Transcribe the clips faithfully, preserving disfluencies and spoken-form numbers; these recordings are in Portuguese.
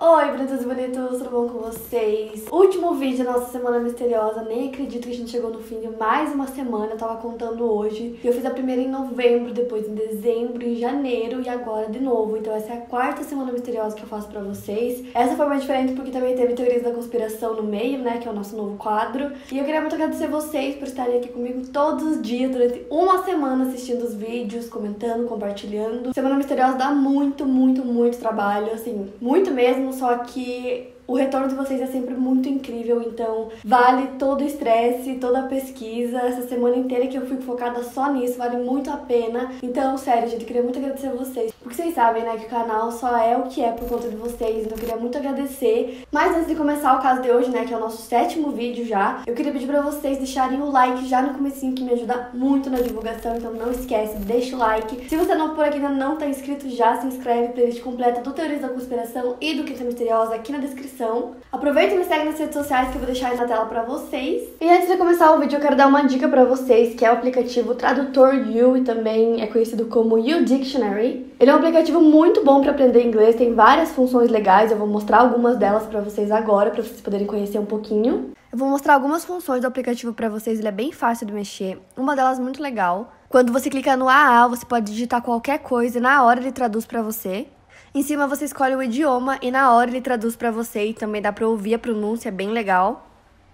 Oi, bonitos e bonitos, tudo bom com vocês? Último vídeo da nossa Semana Misteriosa, nem acredito que a gente chegou no fim de mais uma semana, eu tava contando hoje. E eu fiz a primeira em novembro, depois em dezembro, em janeiro e agora de novo. Então essa é a quarta Semana Misteriosa que eu faço pra vocês. Essa foi mais diferente porque também teve Teorias da Conspiração no meio, né, que é o nosso novo quadro. E eu queria muito agradecer vocês por estarem aqui comigo todos os dias, durante uma semana, assistindo os vídeos, comentando, compartilhando. Semana Misteriosa dá muito, muito, muito trabalho, assim, muito mesmo. Só que o retorno de vocês é sempre muito incrível, então vale todo o estresse, toda a pesquisa, essa semana inteira que eu fui focada só nisso, vale muito a pena. Então, sério, gente, eu queria muito agradecer a vocês, porque vocês sabem, né, que o canal só é o que é por conta de vocês, então eu queria muito agradecer. Mas antes de começar o caso de hoje, né, que é o nosso sétimo vídeo já, eu queria pedir pra vocês deixarem o like já no comecinho, que me ajuda muito na divulgação, então não esquece, deixa o like. Se você não por aqui ainda não tá inscrito, já se inscreve, playlist completa do Teorias da Conspiração e do Quinta Misteriosa aqui na descrição. Aproveita e me segue nas redes sociais que eu vou deixar aí na tela pra vocês. E antes de começar o vídeo, eu quero dar uma dica pra vocês, que é o aplicativo Tradutor U, e também é conhecido como U Dictionary. Ele é um aplicativo muito bom pra aprender inglês, tem várias funções legais, eu vou mostrar algumas delas pra vocês agora, pra vocês poderem conhecer um pouquinho. Eu vou mostrar algumas funções do aplicativo pra vocês, ele é bem fácil de mexer. Uma delas muito legal. Quando você clica no A A, você pode digitar qualquer coisa e na hora ele traduz pra você. Em cima você escolhe o idioma e na hora ele traduz pra você e também dá pra ouvir a pronúncia, é bem legal.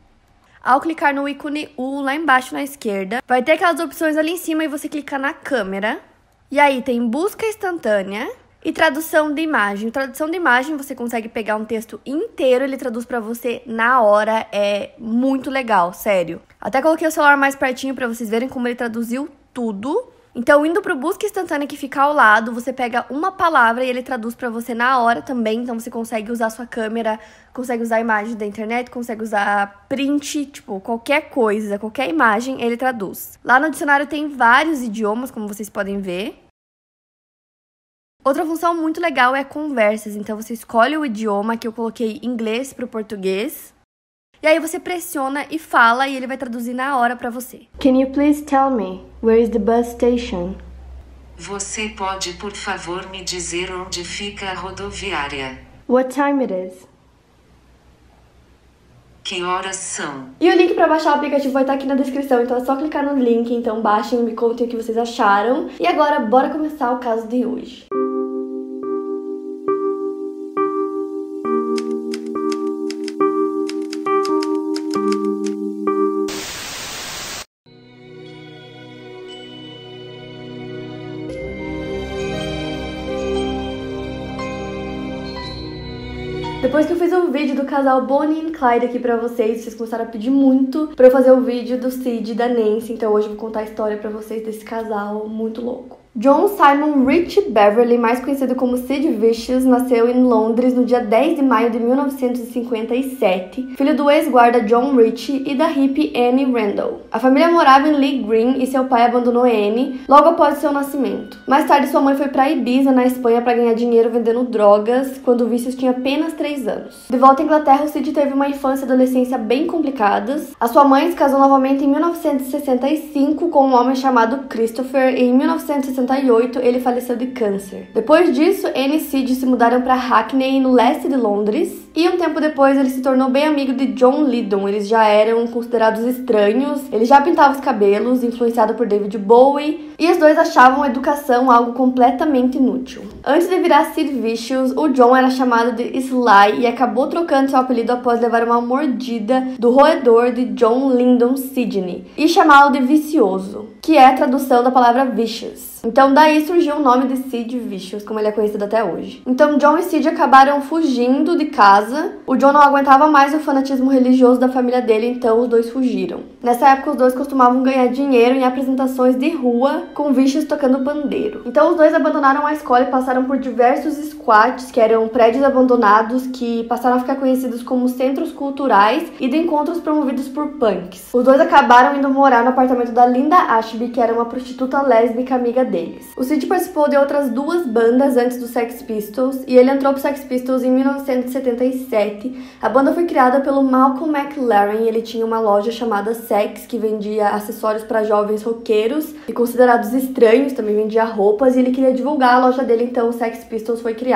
Ao clicar no ícone U lá embaixo na esquerda, vai ter aquelas opções ali em cima e você clica na câmera. E aí tem busca instantânea e tradução de imagem. Tradução de imagem, você consegue pegar um texto inteiro, ele traduz pra você na hora, é muito legal, sério. Até coloquei o celular mais pertinho pra vocês verem como ele traduziu tudo. Então, indo pro busca instantânea que fica ao lado, você pega uma palavra e ele traduz pra você na hora também. Então, você consegue usar sua câmera, consegue usar a imagem da internet, consegue usar print, tipo, qualquer coisa, qualquer imagem, ele traduz. Lá no dicionário tem vários idiomas, como vocês podem ver. Outra função muito legal é conversas. Então, você escolhe o idioma, que eu coloquei inglês pro português. E aí você pressiona e fala e ele vai traduzir na hora pra você. Can you please tell me where is the bus station? Você pode, por favor, me dizer onde fica a rodoviária? What time it is? Que horas são? E o link pra baixar o aplicativo vai estar aqui na descrição, então é só clicar no link, então baixem e me contem o que vocês acharam. E agora, bora começar o caso de hoje. Depois que eu fiz o vídeo do casal Bonnie e Clyde aqui pra vocês, vocês começaram a pedir muito pra eu fazer o vídeo do Sid e da Nancy, então hoje eu vou contar a história pra vocês desse casal muito louco. John Simon Rich Beverly, mais conhecido como Sid Vicious, nasceu em Londres no dia dez de maio de mil novecentos e cinquenta e sete, filho do ex-guarda John Rich e da hippie Annie Randall. A família morava em Lee Green e seu pai abandonou Annie logo após seu nascimento. Mais tarde, sua mãe foi para Ibiza, na Espanha, para ganhar dinheiro vendendo drogas, quando Vicious tinha apenas três anos. De volta à Inglaterra, o Sid teve uma infância e adolescência bem complicadas. A sua mãe se casou novamente em mil novecentos e sessenta e cinco com um homem chamado Christopher e em mil novecentos e sessenta e oito ele faleceu de câncer. Depois disso, Annie e Sid se mudaram para Hackney, no leste de Londres, e um tempo depois ele se tornou bem amigo de John Lydon. Eles já eram considerados estranhos, ele já pintava os cabelos, influenciado por David Bowie, e os dois achavam a educação algo completamente inútil. Antes de virar Sid Vicious, o John era chamado de Sly e acabou trocando seu apelido após levar uma mordida do roedor de John Lyndon Sidney e chamá-lo de Vicioso, que é a tradução da palavra vicious. Então daí surgiu o nome de Sid Vicious, como ele é conhecido até hoje. Então John e Sid acabaram fugindo de casa. O John não aguentava mais o fanatismo religioso da família dele, então os dois fugiram. Nessa época os dois costumavam ganhar dinheiro em apresentações de rua com Vicious tocando pandeiro. Então os dois abandonaram a escola e passaram por diversos squats, que eram prédios abandonados que passaram a ficar conhecidos como centros culturais e de encontros promovidos por punks. Os dois acabaram indo morar no apartamento da Linda Ashby, que era uma prostituta lésbica amiga deles. O Sid participou de outras duas bandas antes do Sex Pistols e ele entrou pro Sex Pistols em mil novecentos e setenta e sete. A banda foi criada pelo Malcolm McLaren e ele tinha uma loja chamada Sex que vendia acessórios para jovens roqueiros e considerados estranhos, também vendia roupas, e ele queria divulgar a loja dele, então o Sex Pistols foi criado.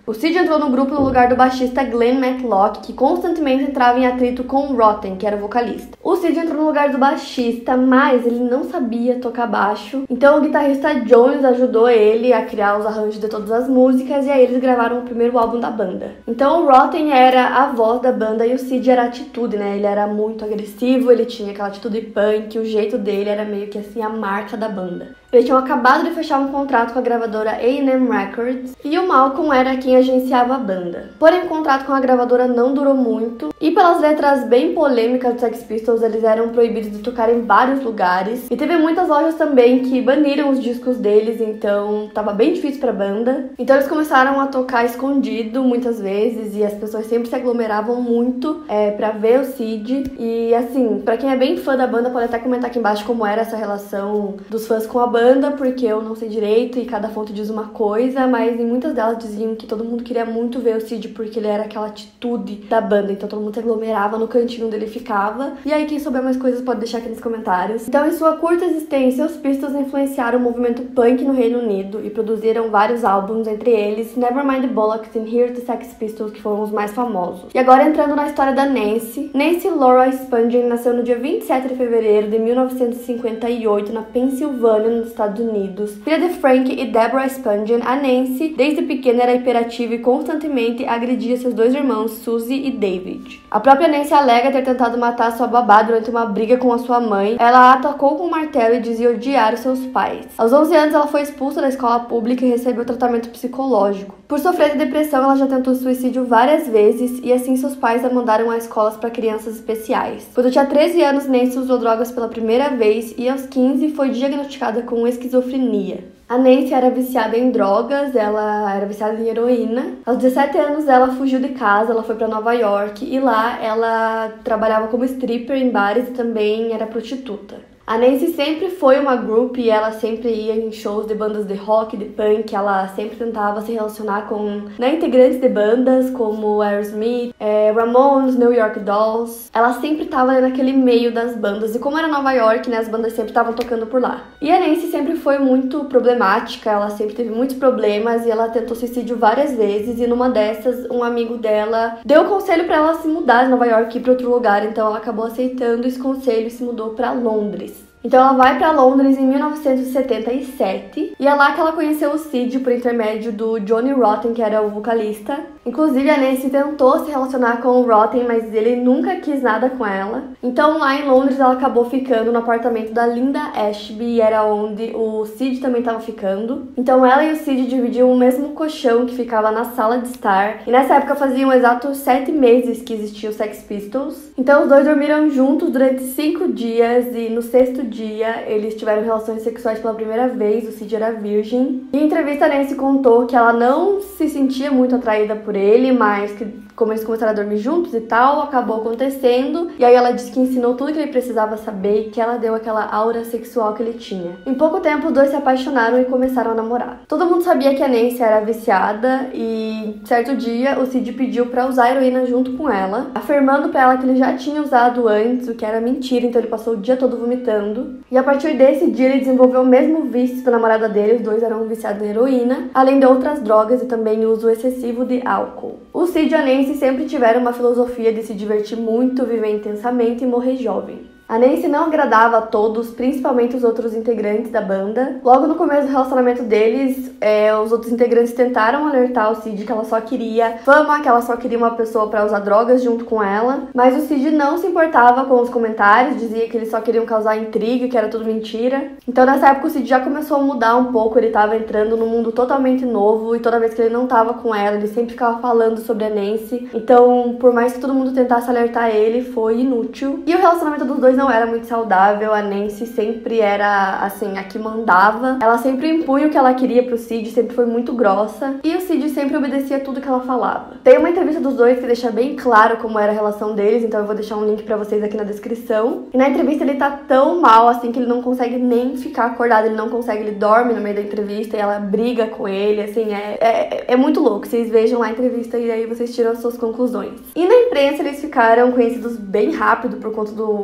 O Sid entrou no grupo no lugar do baixista Glenn Matlock, que constantemente entrava em atrito com o Rotten, que era o vocalista. O Sid entrou no lugar do baixista, mas ele não sabia tocar baixo, então o guitarrista Jones ajudou ele a criar os arranjos de todas as músicas, e aí eles gravaram o primeiro álbum da banda. Então o Rotten era a voz da banda e o Sid era a atitude, né? Ele era muito agressivo, ele tinha aquela atitude punk, o jeito dele era meio que assim a marca da banda. Eles tinham acabado de fechar um contrato com a gravadora A and M Records e o Malcolm era quem agenciava a banda. Porém, o contrato com a gravadora não durou muito e pelas letras bem polêmicas dos Sex Pistols, eles eram proibidos de tocar em vários lugares. E teve muitas lojas também que baniram os discos deles, então tava bem difícil pra banda. Então eles começaram a tocar escondido muitas vezes e as pessoas sempre se aglomeravam muito é, pra ver o Sid. E assim, pra quem é bem fã da banda, pode até comentar aqui embaixo como era essa relação dos fãs com a banda. Porque eu não sei direito e cada fonte diz uma coisa, mas em muitas delas diziam que todo mundo queria muito ver o Sid porque ele era aquela atitude da banda, então todo mundo se aglomerava no cantinho onde ele ficava. E aí quem souber mais coisas pode deixar aqui nos comentários. Então, em sua curta existência, os Pistols influenciaram o movimento punk no Reino Unido e produziram vários álbuns, entre eles Nevermind the Bollocks e Here's the Sex Pistols, que foram os mais famosos. E agora entrando na história da Nancy. Nancy Laura Spungen nasceu no dia vinte e sete de fevereiro de mil novecentos e cinquenta e oito na Pensilvânia, nos Estados Unidos. Filha de Frank e Deborah Spungen, a Nancy, desde pequena, era hiperativa e constantemente agredia seus dois irmãos, Suzy e David. A própria Nancy alega ter tentado matar sua babá durante uma briga com a sua mãe. Ela a atacou com um martelo e dizia odiar seus pais. Aos onze anos, ela foi expulsa da escola pública e recebeu tratamento psicológico. Por sofrer de depressão, ela já tentou suicídio várias vezes e assim seus pais a mandaram a escolas para crianças especiais. Quando tinha treze anos, Nancy usou drogas pela primeira vez e aos quinze foi diagnosticada com esquizofrenia. A Nancy era viciada em drogas, ela era viciada em heroína. Aos dezessete anos ela fugiu de casa, ela foi para Nova York e lá ela trabalhava como stripper em bares e também era prostituta. A Nancy sempre foi uma groupie e ela sempre ia em shows de bandas de rock, de punk, ela sempre tentava se relacionar com né, integrantes de bandas como Aerosmith, é, Ramones, New York Dolls. Ela sempre estava naquele meio das bandas e como era Nova York, né, as bandas sempre estavam tocando por lá. E a Nancy sempre foi muito problemática, ela sempre teve muitos problemas e ela tentou suicídio várias vezes e numa dessas um amigo dela deu o conselho para ela se mudar de Nova York e ir para outro lugar, então ela acabou aceitando esse conselho e se mudou para Londres. Então ela vai pra Londres em mil novecentos e setenta e sete e é lá que ela conheceu o Sid por intermédio do Johnny Rotten, que era o vocalista. Inclusive a Nancy tentou se relacionar com o Rotten, mas ele nunca quis nada com ela. Então lá em Londres ela acabou ficando no apartamento da Linda Ashby, era onde o Sid também estava ficando. Então ela e o Sid dividiam o mesmo colchão que ficava na sala de estar. E nessa época faziam exatos sete meses que existia o Sex Pistols. Então os dois dormiram juntos durante cinco dias e no sexto dia eles tiveram relações sexuais pela primeira vez, o Sid era virgem. E em entrevista a Nancy contou que ela não se sentia muito atraída por ele, mas que como eles começaram a dormir juntos e tal, acabou acontecendo. E aí ela disse que ensinou tudo que ele precisava saber e que ela deu aquela aura sexual que ele tinha. Em pouco tempo, os dois se apaixonaram e começaram a namorar. Todo mundo sabia que a Nancy era viciada e certo dia o Sid pediu pra usar heroína junto com ela, afirmando pra ela que ele já tinha usado antes, o que era mentira, então ele passou o dia todo vomitando. E a partir desse dia ele desenvolveu o mesmo vício da namorada dele, os dois eram viciados em heroína, além de outras drogas e também uso excessivo de álcool. O Sid e a Nancy sempre tiveram uma filosofia de se divertir muito, viver intensamente e morrer jovem. A Nancy não agradava a todos, principalmente os outros integrantes da banda. Logo no começo do relacionamento deles, é, os outros integrantes tentaram alertar o Sid que ela só queria fama, que ela só queria uma pessoa pra usar drogas junto com ela. Mas o Sid não se importava com os comentários, dizia que eles só queriam causar intriga, que era tudo mentira. Então nessa época o Sid já começou a mudar um pouco, ele tava entrando num mundo totalmente novo e toda vez que ele não tava com ela, ele sempre ficava falando sobre a Nancy. Então, por mais que todo mundo tentasse alertar ele, foi inútil. E o relacionamento dos dois não era muito saudável, a Nancy sempre era, assim, a que mandava. Ela sempre impunha o que ela queria pro Sid, sempre foi muito grossa. E o Sid sempre obedecia tudo que ela falava. Tem uma entrevista dos dois que deixa bem claro como era a relação deles, então eu vou deixar um link pra vocês aqui na descrição. E na entrevista ele tá tão mal, assim, que ele não consegue nem ficar acordado, ele não consegue, ele dorme no meio da entrevista e ela briga com ele, assim, é, é, é muito louco. Vocês vejam lá a entrevista e aí vocês tiram as suas conclusões. E na imprensa eles ficaram conhecidos bem rápido por conta do comportamento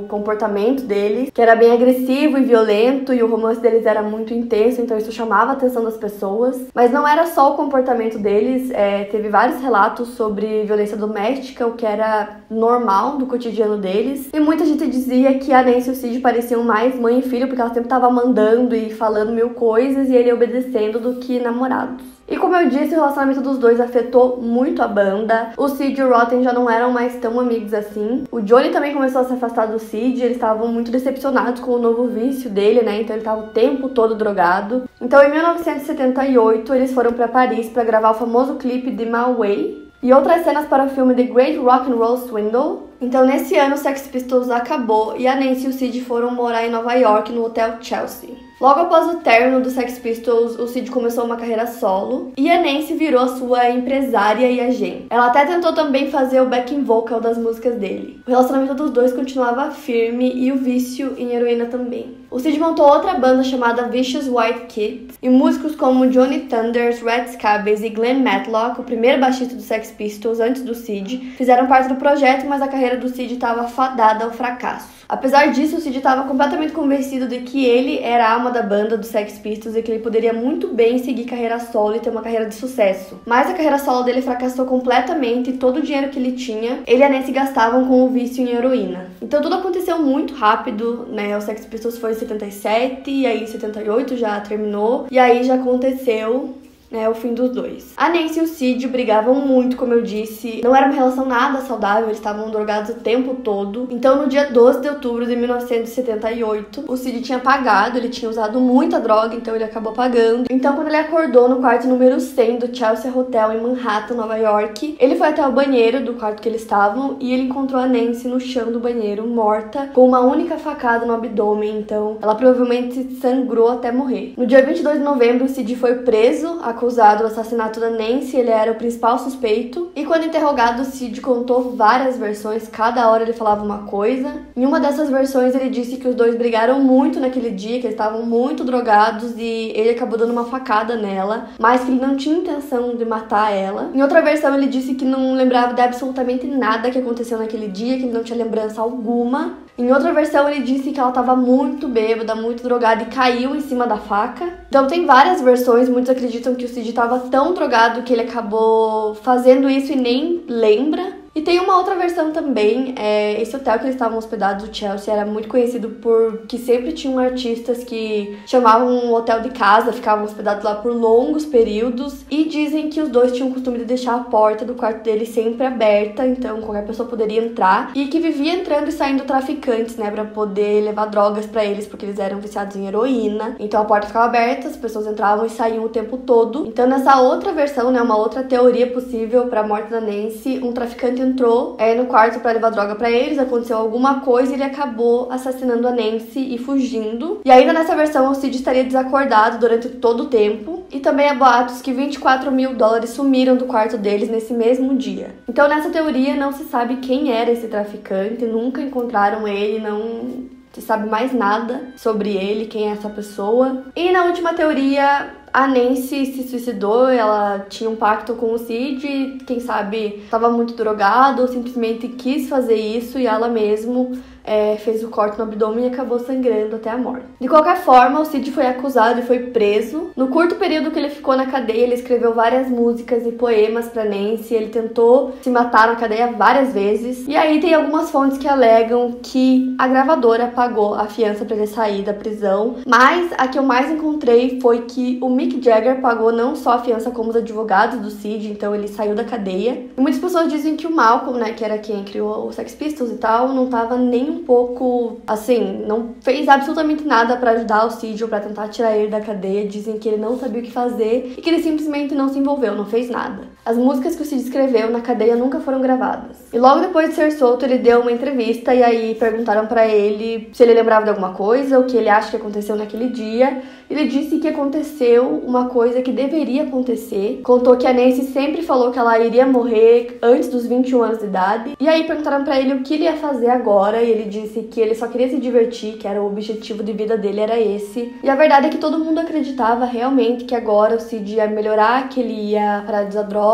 comportamento deles, que era bem agressivo e violento, e o romance deles era muito intenso, então isso chamava a atenção das pessoas. Mas não era só o comportamento deles, é, teve vários relatos sobre violência doméstica, o que era normal do cotidiano deles. E muita gente dizia que a Nancy e o Sid pareciam mais mãe e filho, porque ela sempre estava mandando e falando mil coisas e ele obedecendo do que namorados. E como eu disse, o relacionamento dos dois afetou muito a banda. O Sid e o Rotten já não eram mais tão amigos assim. O Johnny também começou a se afastar do Sid, eles estavam muito decepcionados com o novo vício dele, né? Então ele estava o tempo todo drogado. Então em mil novecentos e setenta e oito eles foram para Paris para gravar o famoso clipe de My Way e outras cenas para o filme The Great Rock and Roll Swindle. Então nesse ano o Sex Pistols acabou e a Nancy e o Sid foram morar em Nova York no Hotel Chelsea. Logo após o término do Sex Pistols, o Sid começou uma carreira solo e a Nancy virou a sua empresária e agente. Ela até tentou também fazer o backing vocal das músicas dele. O relacionamento dos dois continuava firme e o vício em heroína também. O Sid montou outra banda chamada Vicious White Kids e músicos como Johnny Thunders, Red Scabies e Glenn Matlock, o primeiro baixista do Sex Pistols antes do Sid, fizeram parte do projeto, mas a carreira do Sid estava fadada ao fracasso. Apesar disso, o Sid estava completamente convencido de que ele era a alma da banda do Sex Pistols e que ele poderia muito bem seguir carreira solo e ter uma carreira de sucesso. Mas a carreira solo dele fracassou completamente e todo o dinheiro que ele tinha, ele e a Nancy gastavam com o vício em heroína. Então tudo aconteceu muito rápido, né? O Sex Pistols foi em setenta e sete e aí em setenta e oito já terminou e aí já aconteceu... É o fim dos dois. A Nancy e o Sid brigavam muito, como eu disse. Não era uma relação nada saudável, eles estavam drogados o tempo todo. Então, no dia doze de outubro de mil novecentos e setenta e oito, o Sid tinha pagado, ele tinha usado muita droga, então ele acabou pagando. Então, quando ele acordou no quarto número cem do Chelsea Hotel em Manhattan, Nova York, ele foi até o banheiro do quarto que eles estavam e ele encontrou a Nancy no chão do banheiro, morta, com uma única facada no abdômen. Então, ela provavelmente sangrou até morrer. No dia vinte e dois de novembro, o Sid foi preso, acusado do assassinato da Nancy, ele era o principal suspeito. E quando interrogado, o Sid contou várias versões, cada hora ele falava uma coisa. Em uma dessas versões ele disse que os dois brigaram muito naquele dia, que eles estavam muito drogados e ele acabou dando uma facada nela, mas que ele não tinha intenção de matar ela. Em outra versão ele disse que não lembrava de absolutamente nada que aconteceu naquele dia, que ele não tinha lembrança alguma. Em outra versão ele disse que ela estava muito bêbada, muito drogada e caiu em cima da faca. Então tem várias versões, muitos acreditam que o Sid estava tão drogado que ele acabou fazendo isso e nem lembra. E tem uma outra versão também, é, esse hotel que eles estavam hospedados, o Chelsea, era muito conhecido por que sempre tinham artistas que chamavam um hotel de casa, ficavam hospedados lá por longos períodos, e dizem que os dois tinham o costume de deixar a porta do quarto deles sempre aberta, então qualquer pessoa poderia entrar, e que vivia entrando e saindo traficantes, né, pra poder levar drogas pra eles, porque eles eram viciados em heroína, então a porta ficava aberta, as pessoas entravam e saíam o tempo todo. Então nessa outra versão, né, uma outra teoria possível pra morte da Nancy, um traficante entrou é, no quarto para levar droga para eles, aconteceu alguma coisa e ele acabou assassinando a Nancy e fugindo. E ainda nessa versão o Sid estaria desacordado durante todo o tempo. E também há boatos que vinte e quatro mil dólares sumiram do quarto deles nesse mesmo dia. Então nessa teoria não se sabe quem era esse traficante, nunca encontraram ele, não se sabe mais nada sobre ele, quem é essa pessoa. E na última teoria, a Nancy se suicidou, ela tinha um pacto com o Sid, quem sabe estava muito drogado ou simplesmente quis fazer isso e ela mesmo é, fez o corte no abdômen e acabou sangrando até a morte. De qualquer forma, o Sid foi acusado e foi preso. No curto período que ele ficou na cadeia, ele escreveu várias músicas e poemas pra Nancy, ele tentou se matar na cadeia várias vezes. E aí tem algumas fontes que alegam que a gravadora pagou a fiança pra ele sair da prisão, mas a que eu mais encontrei foi que o Mick Jagger pagou não só a fiança como os advogados do Sid, então ele saiu da cadeia. E muitas pessoas dizem que o Malcolm, né, que era quem criou o Sex Pistols e tal, não tava nem um pouco, assim, não fez absolutamente nada pra ajudar o Sid ou pra tentar tirar ele da cadeia. Dizem que ele não sabia o que fazer e que ele simplesmente não se envolveu, não fez nada. As músicas que o Sid escreveu na cadeia nunca foram gravadas. E logo depois de ser solto, ele deu uma entrevista e aí perguntaram pra ele se ele lembrava de alguma coisa, o que ele acha que aconteceu naquele dia. Ele disse que aconteceu uma coisa que deveria acontecer. Contou que a Nancy sempre falou que ela iria morrer antes dos vinte e um anos de idade. E aí perguntaram pra ele o que ele ia fazer agora. E ele disse que ele só queria se divertir, que era o objetivo de vida dele, era esse. E a verdade é que todo mundo acreditava realmente que agora o Sid ia melhorar, que ele ia parar de usar droga,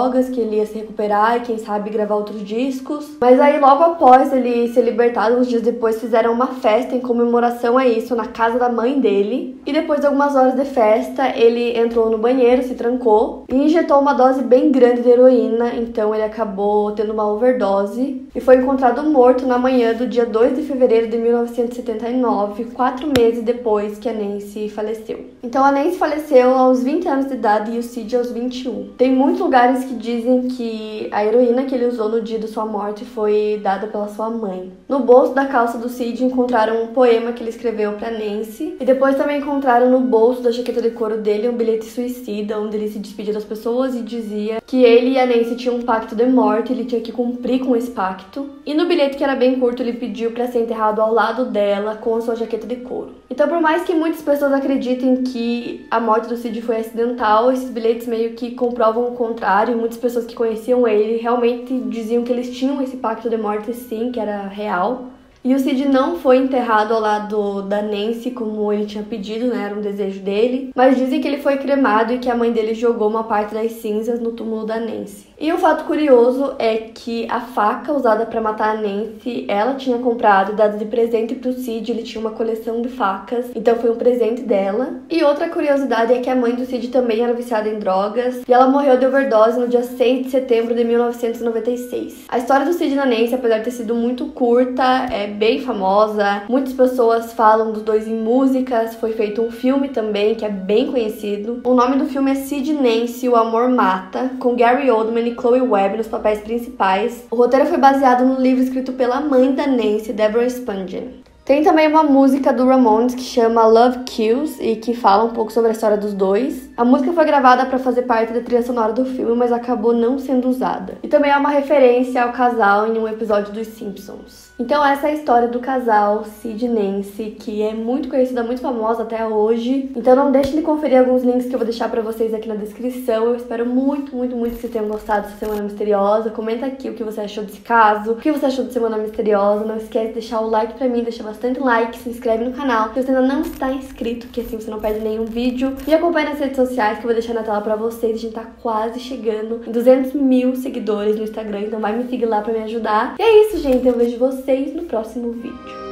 drogas, que ele ia se recuperar e quem sabe gravar outros discos. Mas aí logo após ele ser libertado, uns dias depois fizeram uma festa em comemoração a isso na casa da mãe dele. E depois de algumas horas de festa, ele entrou no banheiro, se trancou e injetou uma dose bem grande de heroína, então ele acabou tendo uma overdose e foi encontrado morto na manhã do dia dois de fevereiro de mil novecentos e setenta e nove, quatro meses depois que a Nancy faleceu. Então a Nancy faleceu aos vinte anos de idade e o Sid aos vinte e um. Tem muitos lugares que dizem que a heroína que ele usou no dia de sua morte foi dada pela sua mãe. No bolso da calça do Sid encontraram um poema que ele escreveu para Nancy e depois também encontraram no bolso da jaqueta de couro dele um bilhete suicida onde ele se despedia das pessoas e dizia que ele e a Nancy tinham um pacto de morte, ele tinha que cumprir com esse pacto. E no bilhete, que era bem curto, ele pediu para ser enterrado ao lado dela com a sua jaqueta de couro. Então, por mais que muitas pessoas acreditem que a morte do Sid foi acidental, esses bilhetes meio que comprovam o contrário. Muitas pessoas que conheciam ele realmente diziam que eles tinham esse pacto de morte, sim, que era real. E o Sid não foi enterrado ao lado da Nancy como ele tinha pedido, né? Era um desejo dele. Mas dizem que ele foi cremado e que a mãe dele jogou uma parte das cinzas no túmulo da Nancy. E um fato curioso é que a faca usada para matar a Nancy, ela tinha comprado e dado de presente pro Sid. Ele tinha uma coleção de facas, então foi um presente dela. E outra curiosidade é que a mãe do Sid também era viciada em drogas e ela morreu de overdose no dia seis de setembro de mil novecentos e noventa e seis. A história do Sid e da Nancy, apesar de ter sido muito curta, é bem famosa. Muitas pessoas falam dos dois em músicas. Foi feito um filme também, que é bem conhecido. O nome do filme é Sid e Nancy, O Amor Mata, com Gary Oldman e Chloe Webb nos papéis principais. O roteiro foi baseado no livro escrito pela mãe da Nancy, Deborah Spungen. Tem também uma música do Ramones que chama Love Kills e que fala um pouco sobre a história dos dois. A música foi gravada para fazer parte da trilha sonora do filme, mas acabou não sendo usada. E também é uma referência ao casal em um episódio dos Simpsons. Então essa é a história do casal Sid e Nancy, que é muito conhecida, muito famosa até hoje. Então não deixem de conferir alguns links que eu vou deixar pra vocês aqui na descrição. Eu espero muito, muito, muito que vocês tenham gostado dessa Semana Misteriosa. Comenta aqui o que você achou desse caso, o que você achou de Semana Misteriosa. Não esquece de deixar o like pra mim, deixa bastante like, se inscreve no canal se você ainda não está inscrito, que assim você não perde nenhum vídeo. E acompanhe nas redes sociais que eu vou deixar na tela pra vocês. A gente tá quase chegando em duzentos mil seguidores no Instagram, então vai me seguir lá pra me ajudar. E é isso, gente. Eu vejo vocês no próximo vídeo.